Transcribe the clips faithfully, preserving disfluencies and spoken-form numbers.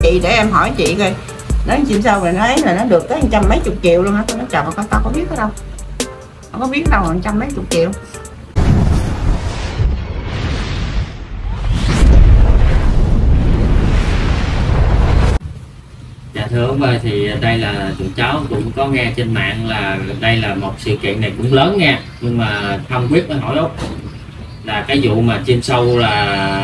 chị để em hỏi chị coi. Nói chim sâu rồi nói là nó được tới trăm mấy chục triệu luôn á. Tôi nói trời mà con tao có biết ở đâu, không có biết đâu là trăm mấy chục triệu. Dạ thưa ông ơi, thì đây là tụi cháu cũng có nghe trên mạng là đây là một sự kiện này cũng lớn nha, nhưng mà không biết mới hỏi Út là cái vụ mà chim sâu là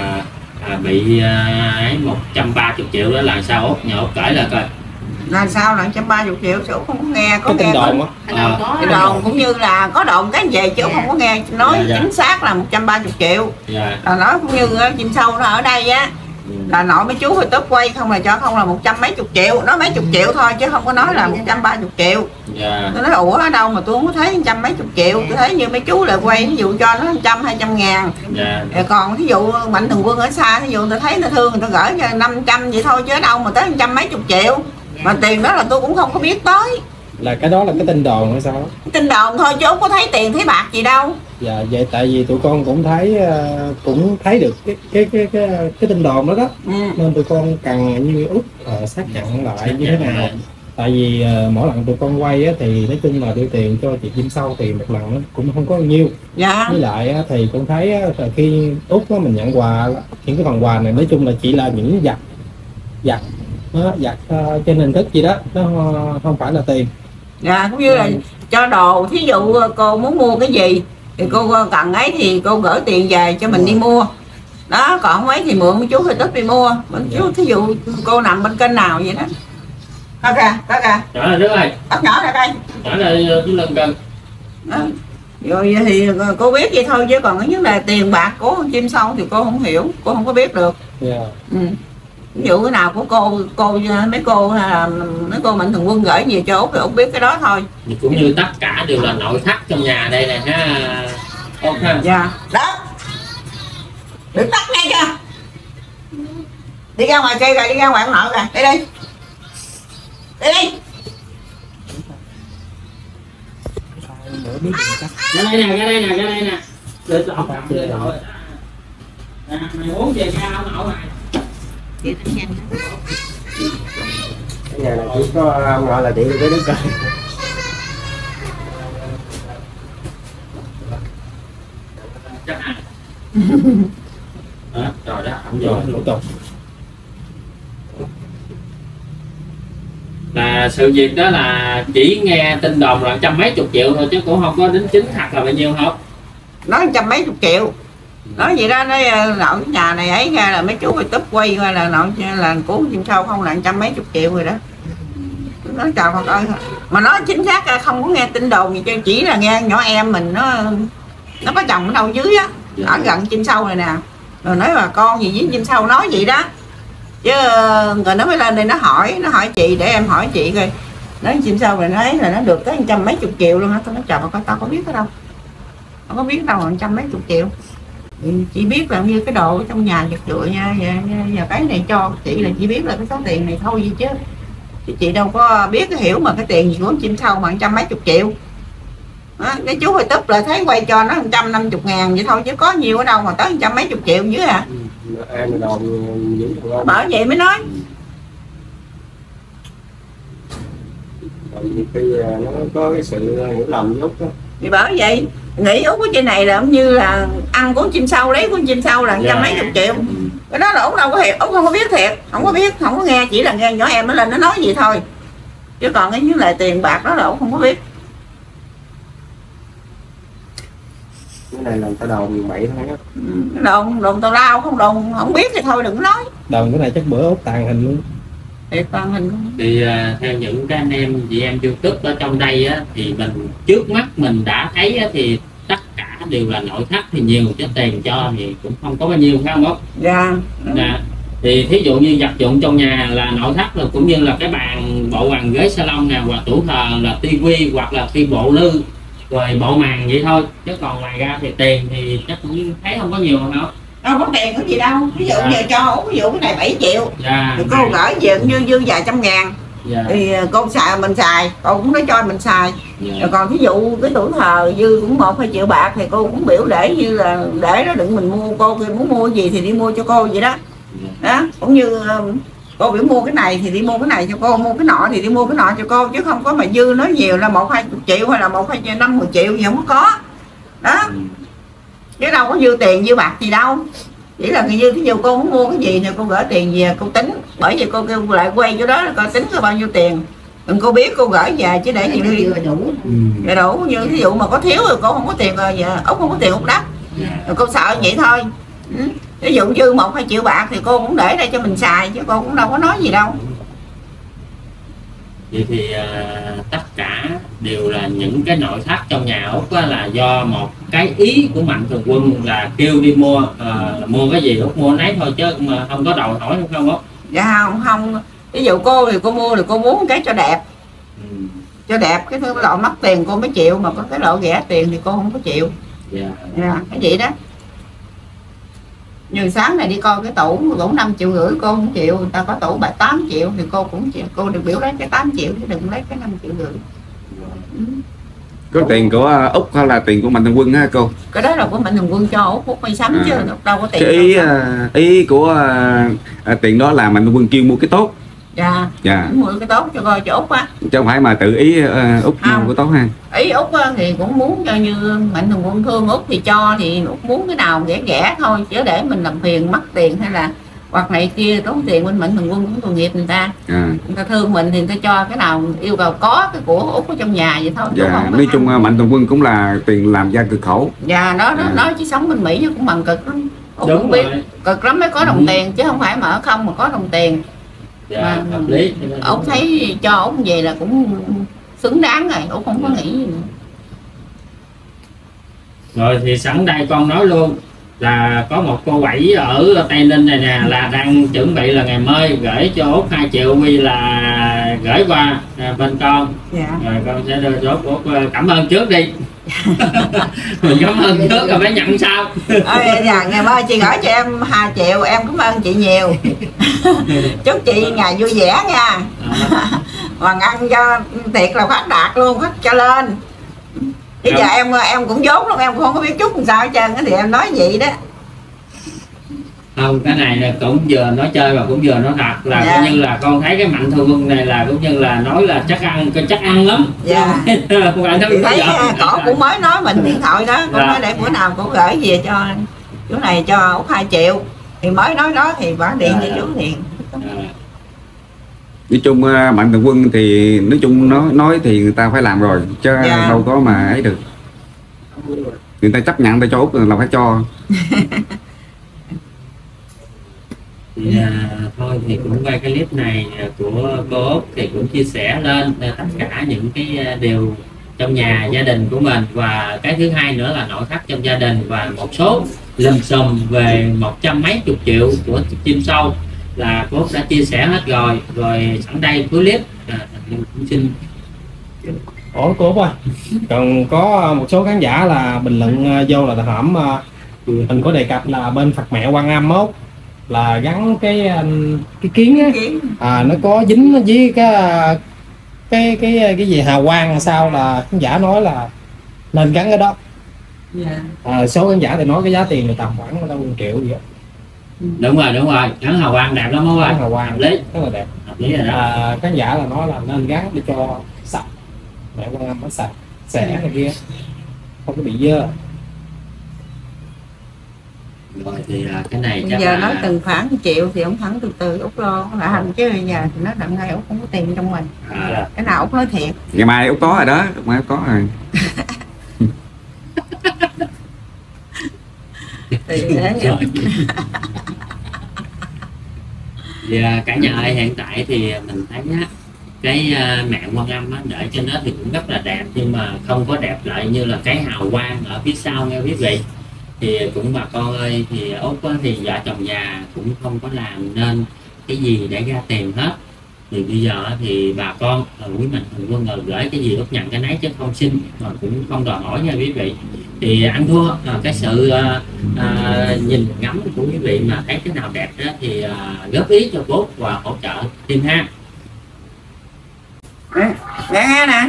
à, bị ấy một trăm ba mươi triệu đó là sao Út, nhờ Út kể là coi. Là sao là một trăm ba mươi triệu chứ không có nghe, có cái nghe tin đồn á. À, cái đồn cũng như là có đồn cái về chứ dạ. không có nghe nói Dạ, dạ. chính xác là một trăm ba mươi triệu. Dạ. Là nói cũng như chim sâu nó ở đây á. Là nội mấy chú YouTube quay không là cho không là một trăm mấy chục triệu, nói mấy chục triệu thôi chứ không có nói là một trăm ba mươi triệu. Yeah. Tôi nói ủa ở đâu mà tôi không có thấy trăm mấy chục triệu, tôi thấy như mấy chú lại quay ví dụ cho nó trăm hai trăm ngàn. Yeah. Còn ví dụ Mạnh Thường Quân ở xa ví dụ tôi thấy người thương người ta gửi cho năm trăm vậy thôi chứ ở đâu mà tới trăm mấy chục triệu. Mà tiền đó là tôi cũng không có biết tới. Là cái đó là cái tin đồn hay sao? Tin đồn thôi chứ không có thấy tiền thấy bạc gì đâu. Dạ vậy tại vì tụi con cũng thấy cũng thấy được cái cái cái cái, cái tin đồn đó đó. Ừ. Nên tụi con cần như Út uh, xác nhận lại như thế nào. Tại vì uh, mỗi lần tụi con quay á, thì nói chung là đưa tiền cho chị chim sâu thì một lần nó cũng không có nhiều. Dạ. Với lại á, thì con thấy á, khi Út á, mình nhận quà những cái phần quà này nói chung là chỉ là những vật vật nó vật uh, trên hình thức gì đó, nó không phải là tiền. Dạ cũng như là cho đồ, thí dụ cô muốn mua cái gì thì cô cần ấy thì cô gửi tiền về cho mình đi mua đó, còn không ấy thì mượn mấy chú thì tức đi mua mình chú. Thí dụ cô nằm bên kênh nào vậy đó, có kìa có kìa nhỏ là đứa ơi, tắt nhỏ ra đây, nhỏ là chú lần gần đó. Rồi thì cô biết vậy thôi chứ còn cái vấn đề tiền bạc của chim sâu thì cô không hiểu, cô không có biết được. Yeah. Ừ. Ví dụ cái nào của cô cô mấy cô hay là mấy cô Mạnh Thường Quân gửi về cho Út thì Út biết cái đó thôi. Cũng như tất cả đều là nội thất trong nhà đây nè ha. Út ha. Dạ. Đó. Đừng tắt ngay chưa. Đi ra ngoài kia rồi, đi ra ngoài ông nội rồi. Đi đi. Đi đi. Ra đây nè, ra đây nè, ra đây nè. Để cho ông để nội. Nè, mày uống về ra ông nội này. Cái nhà này chỉ có ông nội là điện được cái đứa coi. Chắc hả? Đó, rồi đó, ổng vô Tiếp tục. Là sự việc đó là chỉ nghe tin đồn là trăm mấy chục triệu thôi chứ cũng không có đính chính thật là bao nhiêu hết. Nói trăm mấy chục triệu. Nói vậy đó, nói nội cái nhà này ấy ra là mấy chú YouTube quay ra là nội là của chim sâu không là trăm mấy chục triệu rồi đó. Nói trời Phật ơi, mà nói chính xác không có nghe tin đồn gì, chỉ là nghe nhỏ em mình nó nó có chồng ở đâu dưới á, ở gần chim sâu này nè, rồi nói bà con gì với chim sâu nói vậy đó chứ. Rồi nó mới lên đây nó hỏi nó hỏi chị để em hỏi chị coi. Nói chim sâu rồi nói là nó được tới trăm mấy chục triệu luôn á. Tôi nói trời mà tao có biết ở đâu, không có biết đâu là trăm mấy chục triệu. Chị biết là như cái đồ ở trong nhà giật rượi nha, và cái này cho chị là chị biết là cái số tiền này thôi gì chứ. Chứ chị đâu có biết cái hiểu mà cái tiền gì của chim sâu mà trăm mấy chục triệu. Đó, cái chú hơi túp lại thấy quay cho nó một trăm năm mươi ngàn vậy thôi chứ có nhiều ở đâu mà tới trăm mấy chục triệu dưới à. Em đồn dữ bởi vậy mới nói. Khi nó có cái sự hiểu lầm với Út đó. Thì bởi vậy nghĩ Út ở trên này là như là ăn của chim sâu, lấy của chim sâu là trăm mấy chục triệu. Cái đó là Út đâu có hiểu, Út không có biết thiệt, không có biết, không có nghe, chỉ là nghe nhỏ em nó lên nó nói gì thôi. Chứ còn cái như là tiền bạc đó là Út không có biết. Cái này là tao đồn bậy thôi á. Đồn đồn tao lao, không đồn không biết thì thôi đừng nói. Đồn cái này chắc bữa Út tàn hình luôn. Thiệt tàn hình. Thì uh, theo những cái anh em chị em YouTube ở trong đây á, thì mình trước mắt mình đã thấy á, thì tất cả đều là nội thất thì nhiều, chứ tiền cho thì cũng không có bao nhiêu phải không Út? Dạ. Dạ. Thì thí dụ như vật dụng trong nhà là nội thất rồi, cũng như là cái bàn bộ bàn ghế salon nè, hoặc tủ thờ là tivi hoặc là cái bộ lư rồi bộ màn vậy thôi, chứ còn ngoài ra thì tiền thì chắc cũng thấy không có nhiều không? Đâu có tiền có gì đâu, ví dụ dạ. giờ cho ví dụ cái này bảy triệu dạ. thì cô gửi về như dư vài trăm ngàn dạ. Thì cô xài mình xài, cô cũng nói cho mình xài dạ. Rồi còn ví dụ cái tuổi thờ dư cũng một hai triệu bạc thì cô cũng biểu để như là để đó đừng mình mua, cô muốn mua gì thì đi mua cho cô vậy đó. Dạ. Đó cũng như cô cô biểu mua cái này thì đi mua cái này cho cô, mua cái nọ thì đi mua cái nọ cho cô, chứ không có mà dư nói nhiều là một hai chục triệu hay là một hai năm mười triệu gì không có đó, chứ đâu có dư tiền dư bạc gì đâu, chỉ là người dư thí dụ cô muốn mua cái gì thì cô gửi tiền về cô tính, bởi vì cô kêu lại quay chỗ đó là coi tính có bao nhiêu tiền, đừng cô biết cô gửi về chứ để gì đi đủ, để đủ như thí dụ mà có thiếu rồi cô không có tiền rồi giờ Út không có tiền Út đắt, rồi cô sợ vậy thôi. Ừ. Ví dụ dư một hai triệu bạc thì cô cũng để đây cho mình xài chứ cô cũng đâu có nói gì đâu. Vậy thì uh, tất cả đều là những cái nội thất trong nhà Út là do một cái ý của Mạnh Thường Quân là kêu đi mua, uh, mua cái gì Út mua nấy thôi chứ mà không có đòi hỏi không Út? Dạ không, không. Ví dụ cô thì cô mua thì cô muốn cái cho đẹp, ừ. cho đẹp, cái thứ lộ mất tiền cô mới chịu, mà có cái lộ rẻ tiền thì cô không có chịu. Dạ. Yeah. Yeah, cái gì đó. Như sáng này đi coi cái tủ, tủ năm triệu rưỡi cô không chịu, người ta có tủ bảy tám triệu thì cô cũng chịu, cô được biểu lấy cái tám triệu chứ đừng lấy cái năm triệu rưỡi. Ừ. Có Ủa. tiền của Út hay là tiền của Mạnh Thường Quân ha cô? Cái đó là của Mạnh Thường Quân cho Út, Út may sắm à. Chứ đâu có tiền. Cái ý, uh, ý của uh, uh, tiền đó là Mạnh Thường Quân kêu mua cái tốt. Dạ, dạ. mua cái tốt cho coi cho Út á. Chứ không phải mà tự ý uh, Út mua cái tốt ha. Ý Út thì cũng muốn cho như Mạnh Thường Quân thương Út thì cho, thì Út muốn cái nào rẻ rẻ thôi, chứ để mình làm phiền mất tiền hay là hoặc này kia tốn tiền, bên Mạnh Thường Quân cũng tội nghiệp người ta. À. Người ta thương mình thì người ta cho cái nào yêu cầu có cái của Út ở trong nhà vậy thôi. Dạ, nói chung uh, Mạnh Thường Quân cũng là tiền làm ra cực khổ. Dạ, đó đó, nói chứ sống bên Mỹ chứ cũng bằng cực lắm. Út cũng biết cực lắm mới có đồng ừ. tiền, chứ không phải mà ở không mà có đồng tiền. Dạ, mà hợp lý. Út thấy cho Út về là cũng xứng đáng rồi, Út không có nghĩ gì nữa. Rồi thì sẵn đây con nói luôn là có một cô Bảy ở Tây Ninh này nè là đang chuẩn bị là ngày mai gửi cho Út hai triệu Quy là gửi qua bên con. Dạ. Rồi con sẽ đưa cho Út, Út cảm ơn trước đi. Mình cảm ơn trước rồi mới nhận sau. Ôi, dạ, ngày mai chị gửi cho em hai triệu, em cảm ơn chị nhiều. Chúc chị ngày vui vẻ nha. Hoàng ăn cho tiệc là phát đạt luôn, phát cho lên. Bây giờ em em cũng dốt lắm, em cũng không có biết chút làm sao hết trơn thì em nói vậy đó. Không, cái này là cũng vừa nói chơi mà cũng vừa nói thật là dạ. Coi như là con thấy cái Mạnh Thường Quân này là cũng như là nói là chắc ăn chắc ăn lắm. Dạ. Thì thấy cổ cũng mới nói mình điện thoại đó, cũng dạ. nói để bữa nào cũng gửi về cho chỗ này cho Út hai triệu thì mới nói đó thì bà điện cho chú liền. Nói chung Mạnh Thường Quân thì nói chung nói nói thì người ta phải làm rồi chứ dạ. đâu có mà ấy được, người ta chấp nhận ta cho Út là phải cho. Thì, à, thôi thì cũng quay cái clip này của cô Út thì cũng chia sẻ lên tất cả những cái điều trong nhà gia đình của mình, và cái thứ hai nữa là nội thất trong gia đình và một số lùm xùm về một trăm mấy chục triệu của chim sâu là cô Út đã chia sẻ hết rồi. Rồi sẵn đây cuối clip à, cũng xin. Ủa cô Út ơi, còn có một số khán giả là bình luận vô là hổm mình có đề cập là bên Phật Mẹ Quan Âm Út là gắn cái cái kiến á, à, nó có dính với cái cái cái cái gì hào quang sao, là khán giả nói là nên gắn cái đó. Yeah. À, số khán giả thì nói cái giá tiền là tầm khoảng một triệu gì đó. Đúng rồi, đúng rồi, gắn hào quang đẹp lắm không ơi? Hào quang hợp lý, rất là đẹp. Hợp lý rồi đó. À, khán giả là nói là nên gắn để cho sạch, Mẹ Quan Âm nó sạch, xẻ này kia, không có bị dơ. Rồi thì à, cái này bây giờ là... nói từng khoảng một triệu thì ông thắng từ từ Út lo là hành, chứ bây giờ thì nó đặng ngay Út không có tiền trong mình. À. Cái nào Út nói thiệt. Ngày mai Út có rồi đó, mai Út có rồi. Thì à, cả nhà ơi, hiện tại thì mình thấy á, cái uh, Mẹ Quan Âm á, để trên đó thì cũng rất là đẹp, nhưng mà không có đẹp lại như là cái hào quang ở phía sau nghe quý vị. Thì cũng bà con ơi, thì Út thì vợ chồng già cũng không có làm nên cái gì để ra tiền hết. Thì bây giờ thì bà con quý Mạnh Thường Quân rồi gửi cái gì Út nhận cái nấy chứ không xin, mà cũng không đòi hỏi nha quý vị. Thì ăn thua à, cái sự à, à, nhìn ngắm của quý vị mà thấy cái nào đẹp đó thì à, góp ý cho Út và hỗ trợ team ha. Nghe nghe nè,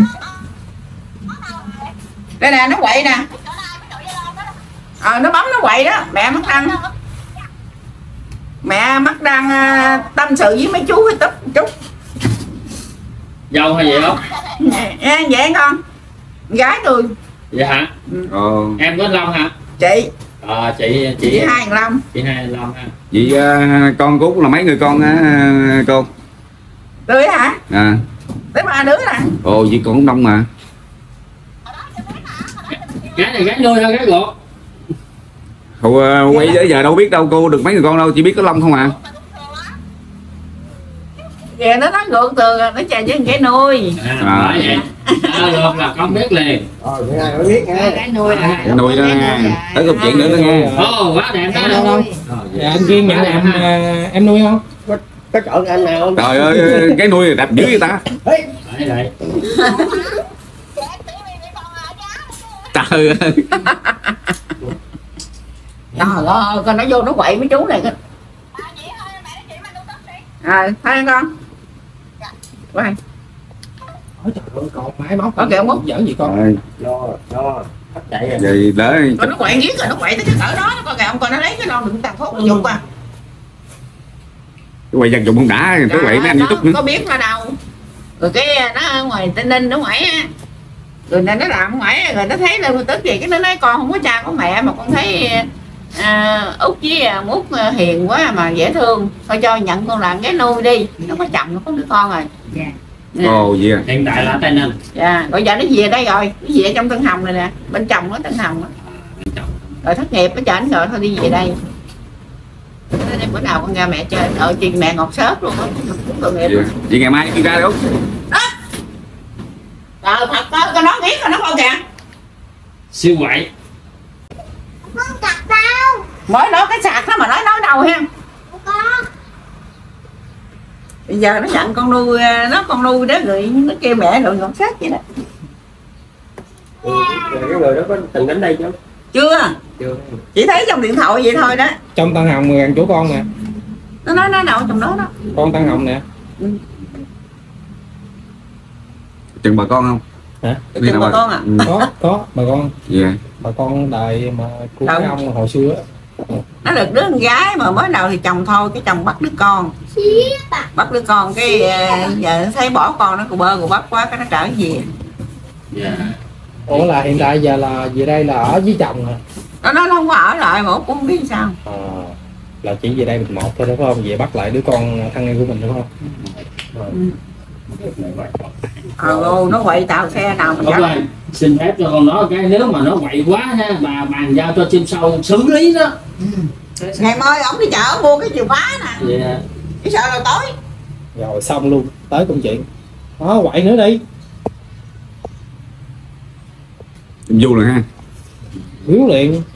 đây nè, nó quậy nè. Ờ, nó bấm nó quậy đó, mẹ mất ăn. Mẹ mắt đang à, tâm sự với mấy chú cái túp chút. Dâu hay vậy không? À, vậy con gái tôi. Vậy hả? Ờ. Em có anh Long hả? Chị. Ờ, chị chị Chị hai thằng Long. Chị hai anh Long ha. Vậy uh, con của Út là mấy người con á uh, cô? Tôi hả? À. Tới ba đứa nè. Ồ vậy còn cũng đông mà. Gái này gái nuôi hay gái ruột? Ủa, quay tới giờ đâu biết đâu cô được mấy người con đâu, chỉ biết có Long không à. Vậy nó nói ngược từ nó chạy với cái nuôi. À, à. Vậy. À, được là con biết liền. Ờ, cái này mới biết nghe. Cái nuôi là Cái nuôi đó nha. Tới câu chuyện nữa đó nghe. Ồ, quá đẹp đó. Đâu đâu. Dạ, anh Kiên nhận em à, em nuôi không? Có, có chọn anh nào không? Trời ơi, cái nuôi đẹp dữ vậy ta. Đấy, đấy. Trời ơi. Trời ơi, con nó vô nó quậy mấy chú này. À, thấy con. Quay. Ôi trời ơi, còn máy móc. Có kìa ông Út. Giỡn gì con? Rồi, Lo, lo. Hết chạy rồi. vậy để Con nó quậy giết rồi nó quậy tới cái cỡ đó nó coi kìa ông coi nó lấy cái lon đựng tàn thuốc nó dục à. cái quay dân dụng không đã, cái quậy mấy anh nó YouTube nữa. có biết nó đâu. Rồi cái nó ở ngoài Tây Ninh nó quậy á. Rồi nên nó làm ngoài rồi nó thấy lên tức gì cái nó nói con không có cha có mẹ mà con thấy à, Út với à, Út hiền quá mà dễ thương, thôi cho nhận con làm cái nuôi đi, nó có chồng nó có đứa con rồi. Dạ. Ồ vậy à. Hiện tại là Tây Ninh. Dạ, rồi giờ nó về đây rồi, nó về trong Tân Hồng này nè, bên chồng nó Tân Hồng á. Rồi thất nghiệp nó chảnh rồi thôi đi về đây. Nói đây bữa nào con ra mẹ chơi, ờ chị mẹ ngọt xớt luôn á, tội nghiệp. Vậy, vậy ngày mai đi ra đâu? Trời thật đó, con nói biết rồi nó coi kìa. Siêu quậy. Không chặt đâu. Mới nói cái sạc nó mà nói nói đâu ha. Không có. Bây giờ nó nhận con nuôi, nó con nuôi đó rồi nó kêu mẹ rồi ngọt xớt vậy đó. Rồi cái người đó có từng đến đây chứ? Chưa. Chưa. Chỉ thấy trong điện thoại vậy thôi đó. Trong Tân Hồng gần chỗ con nè. Nó nói nó đâu trong đó đó. Con Tân Hồng nè. Ừ. Chừng bà con không? Hả? Đi Chừng nào bà con à? Ừ. Có, có bà con. Dạ. Bà con đời mà của Đâu? cái ông hồi xưa á. Nó được đứa con gái mà mới đầu thì chồng thôi, cái chồng bắt đứa con. Bắt đứa con cái ờ, giờ nó thấy bỏ con nó cù bơ cù bắp quá cái nó trở về. Dạ. Ủa là hiện tại giờ là về đây là ở với chồng hả? Nó nói nó không có ở lại mà cũng không biết sao. À, là chỉ về đây mình một thôi đúng không? Về bắt lại đứa con thân yêu của mình đúng không? Ừ. Ờ, nó quậy tàu xe nào mà Đúng dám. rồi, xin phép cho con nói cái, nếu mà nó quậy quá ha, bà bàn giao cho chim sâu xử lý đó. Ngày mai ổng đi chợ mua cái chìa khóa nè. Dạ. Chỉ sợ là tối. Rồi xong luôn, tới công chuyện. Đó, quậy nữa đi. Em vui rồi ha. Huấn luyện